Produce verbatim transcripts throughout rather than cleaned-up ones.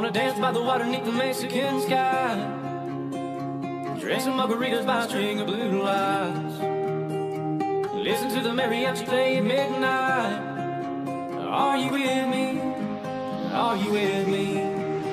wanna dance by the water beneath the Mexican sky, drink some margaritas by a string of blue lights, listen to the mariachi play at midnight. Are you with me? Are you with me?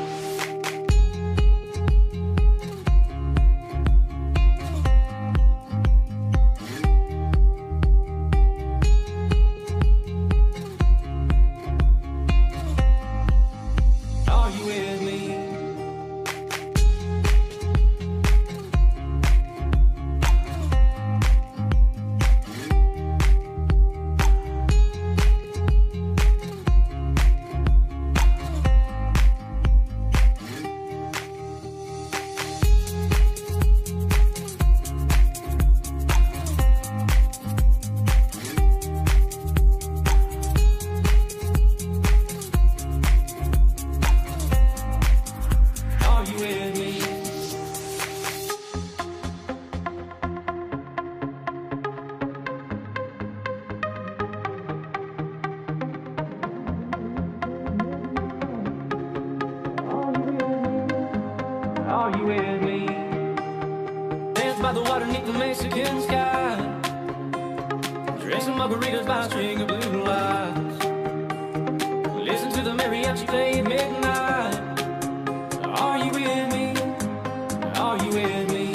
Are you with me? Dance by the water beneath the Mexican sky, drink some margaritas by a string of blue lights, listen to the mariachi play at midnight. Are you with me? Are you with me?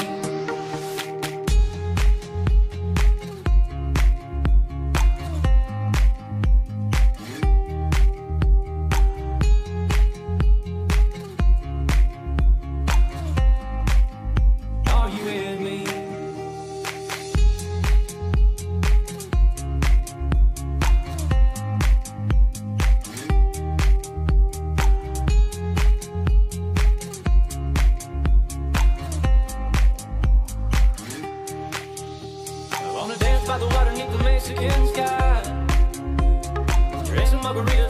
By the water beneath the Mexican sky, drink some margaritas